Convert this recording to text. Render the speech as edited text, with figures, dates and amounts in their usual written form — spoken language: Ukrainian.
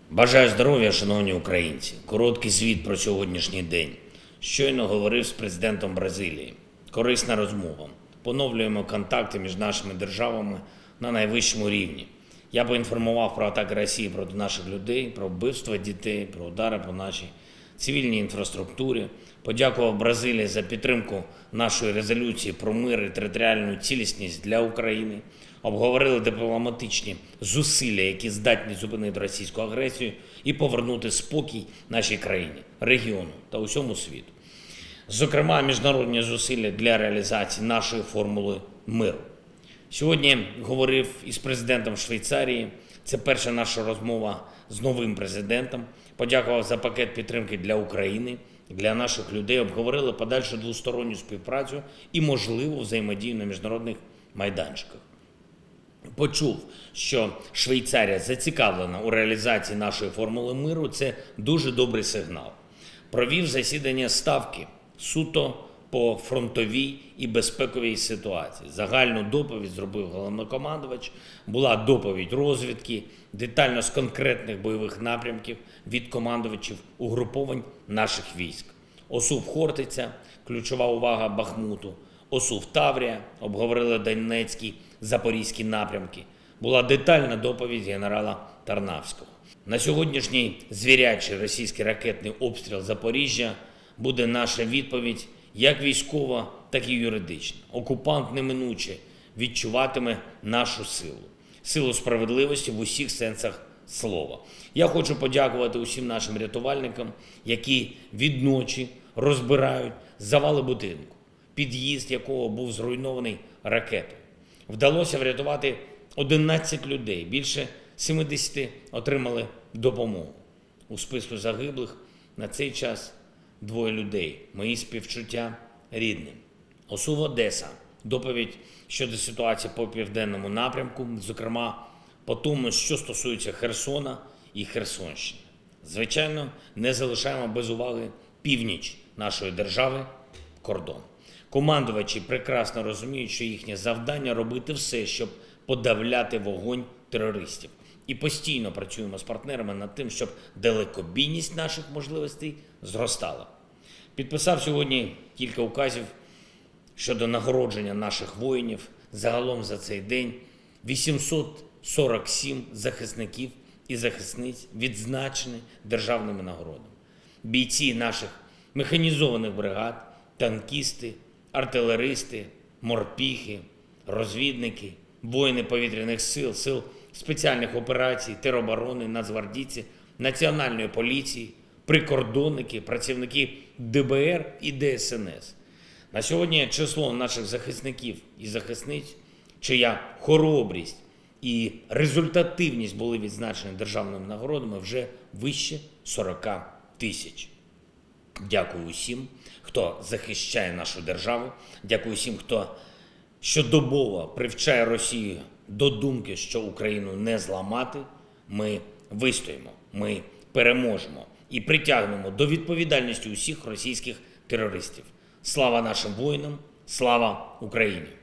Бажаю здоров'я, шановні українці. Короткий звіт про сьогоднішній день. Щойно говорив з президентом Бразилії. Корисна розмова. Поновлюємо контакти між нашими державами на найвищому рівні. Я поінформував про атаки Росії проти наших людей, про вбивства дітей, про удари по нашій цивільній інфраструктурі. Подякував Бразилії за підтримку нашої резолюції про мир і територіальну цілісність для України. Обговорили дипломатичні зусилля, які здатні зупинити російську агресію і повернути спокій нашій країні, регіону та усьому світу. Зокрема, міжнародні зусилля для реалізації нашої формули миру. Сьогодні говорив із президентом Швейцарії. Це перша наша розмова з новим президентом. Подякував за пакет підтримки для України, для наших людей. Обговорили подальшу двосторонню співпрацю і можливу взаємодію на міжнародних майданчиках. Почув, що Швейцарія зацікавлена у реалізації нашої формули миру. Це дуже добрий сигнал. Провів засідання ставки суто по фронтовій і безпековій ситуації. Загальну доповідь зробив головнокомандувач, була доповідь розвідки, детально з конкретних бойових напрямків від командувачів угруповань наших військ. Осув-Хортиця, ключова увага Бахмуту, Осув-Таврія, обговорили Донецький, Запорізький напрямки. Була детальна доповідь генерала Тарнавського. На сьогоднішній звірячий російський ракетний обстріл Запоріжжя буде наша відповідь як військова, так і юридична. Окупант неминуче відчуватиме нашу силу. Силу справедливості в усіх сенсах слова. Я хочу подякувати усім нашим рятувальникам, які відночі розбирають завали будинку, під'їзд якого був зруйнований ракетою. Вдалося врятувати 11 людей, більше 70 отримали допомогу. У списку загиблих на цей час 2 людей. Мої співчуття рідним. Осув-Одеса. Доповідь щодо ситуації по південному напрямку, зокрема по тому, що стосується Херсона і Херсонщини. Звичайно, не залишаємо без уваги північ нашої держави – кордон. Командувачі прекрасно розуміють, що їхнє завдання – робити все, щоб подавляти вогонь терористів. І постійно працюємо з партнерами над тим, щоб далекобійність наших можливостей зростала. Підписав сьогодні кілька указів щодо нагородження наших воїнів. Загалом за цей день 847 захисників і захисниць відзначені державними нагородами. Бійці наших механізованих бригад, танкісти, артилеристи, морпіхи, розвідники, воїни повітряних сил, сил спеціальних операцій, тероборони, нацгвардійці, Національної поліції, прикордонники, працівники ДБР і ДСНС. На сьогодні число наших захисників і захисниць, чия хоробрість і результативність були відзначені державними нагородами, вже вище 40 тисяч. Дякую усім, хто захищає нашу державу. Дякую всім, хто щодобово привчає Росію до думки, що Україну не зламати. Ми вистоїмо, ми переможемо і притягнемо до відповідальності усіх російських терористів. Слава нашим воїнам, слава Україні!